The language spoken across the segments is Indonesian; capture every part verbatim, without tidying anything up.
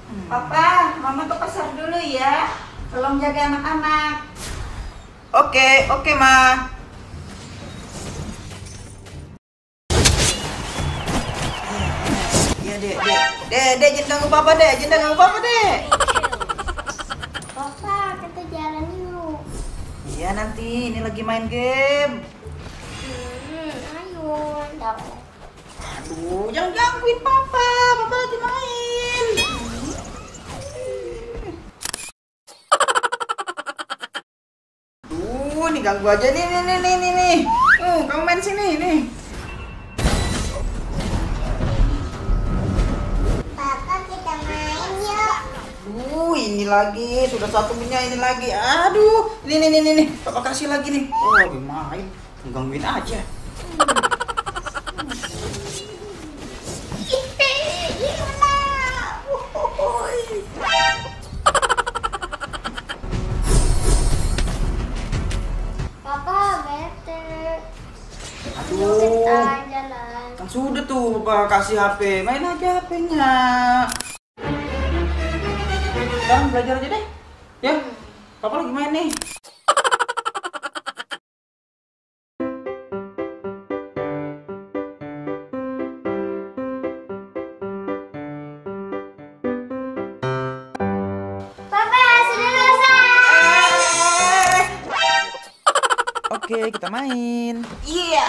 Papa, Mama ke pasar dulu ya. Tolong jaga anak-anak. Oke, oke, Ma. Ya, Dek, Dek. Dek, Dek, jangan ganggu Papa, Dek. Jangan ganggu Papa, Dek. Papa, kita jalan yuk. Iya, nanti. Ini lagi main game. Hmm, ayo. Dong. Aduh, jangan gangguin Papa. Papa lagi main. Duh, nih ganggu aja nih, nih, nih, nih, nih, nih. Uh, kamu main sini, nih. Papa, kita main yuk. Uh, ini lagi, sudah satu punya ini lagi. Aduh, ini, nih, nih, nih, nih. Papa kasih lagi nih. Oh, lagi main. Gangguin aja. Papa, bete. Aduh. Kita jalan. Kan sudah tuh Papa kasih H P. Main aja H P-nya. Sekarang belajar aja deh. Ya. Papa lagi main nih. Papa, sudah selesai. Oke, kita main. Iya.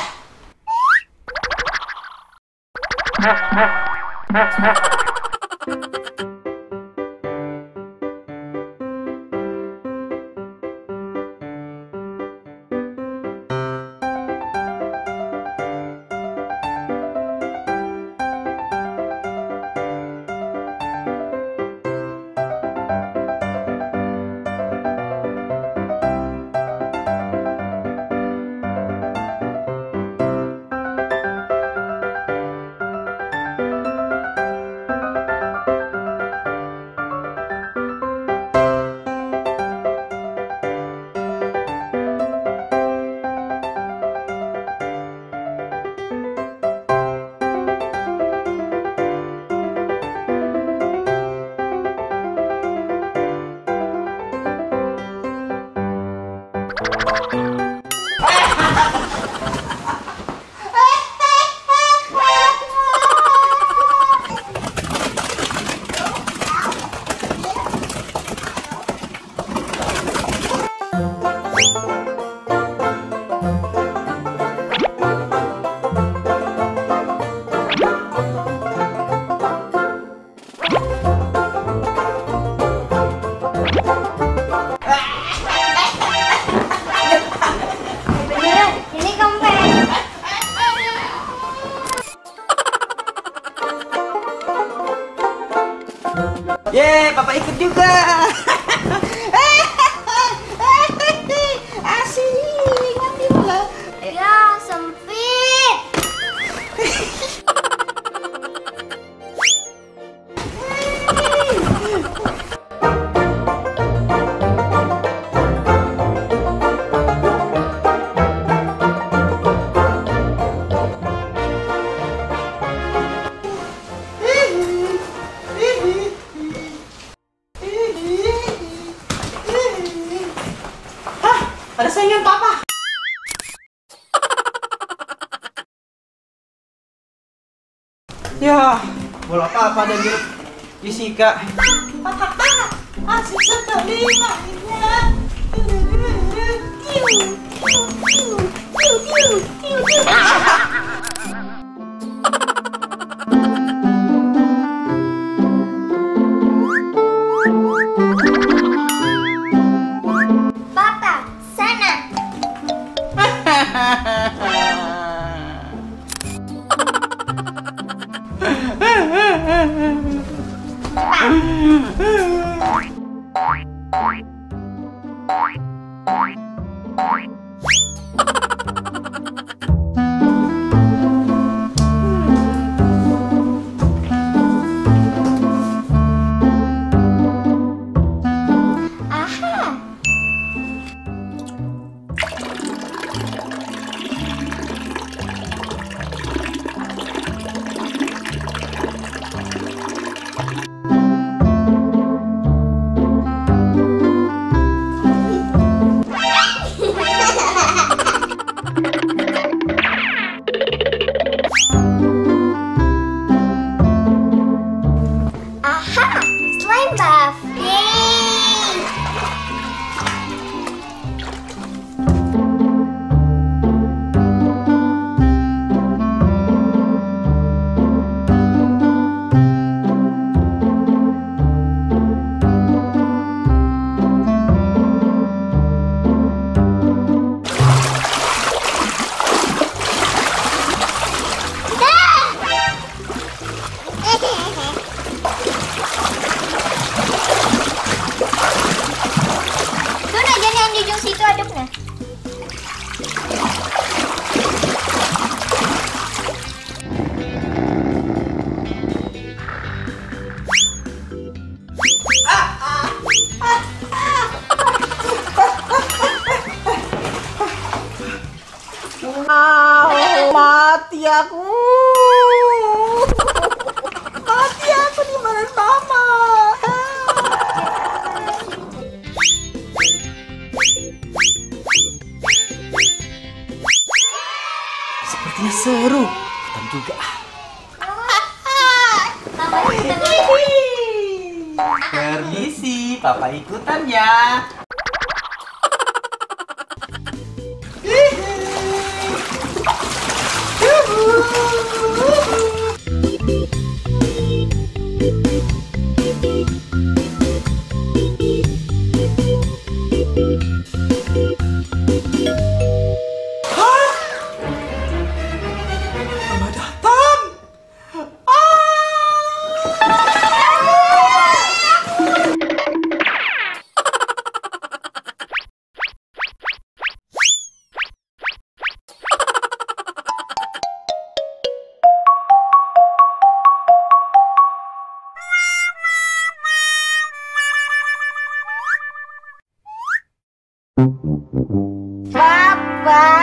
Beneran, ini kempes. Yeay, Papa ikut juga. Asik, mandi bola. Ya, sempit. Hah, ada saingan Papa. Ya, bola Papa dan jeruk Jessica. Asik sekali mainnya. Papa, sana. Aha. Buff. Yeay. Tuh nah, jangan yang di ujung situ aduk nah. Wow, mati aku. Mati aku di mana mama. Sepertinya seru. Kita juga. Permisi, papa ikutan ya. Selamat datang. Papa.